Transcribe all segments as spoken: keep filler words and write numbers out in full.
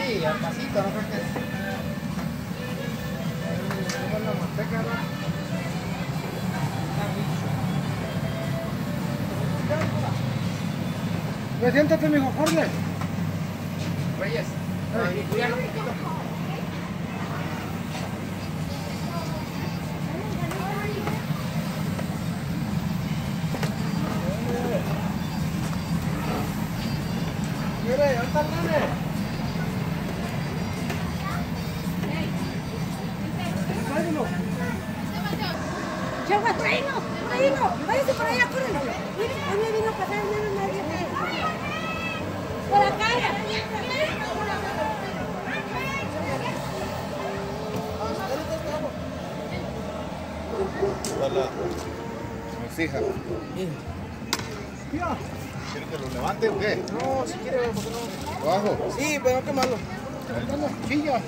Sí, al pasito, no creo que es. Con la manteca, ¿no? Preséntate, mijo, Jorge. Reyes. Ay, cuídalo un poquito. Mire, ¿dónde está el nene? Tráigalo. Chagua, tráelo, tráelo. Váyase por allá, córrelo. Mire, a mí vino a pasar el nene, nadie está. Por acá. Hola. Mis hijas. Mira. ¿Quiere que lo levante o qué? No, si quiere, ¿por qué no? ¿Abajo? Sí, pero no quemarlo. Chilla.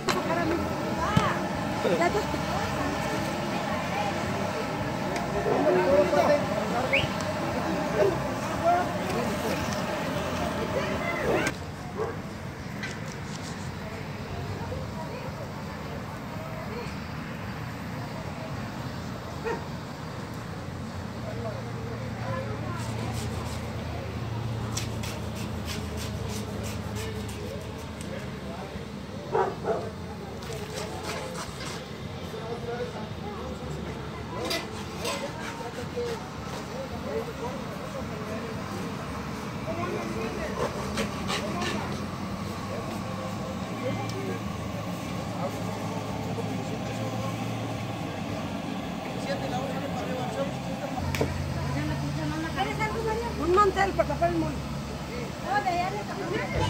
Un mantel para tapar el mono. No, de allá le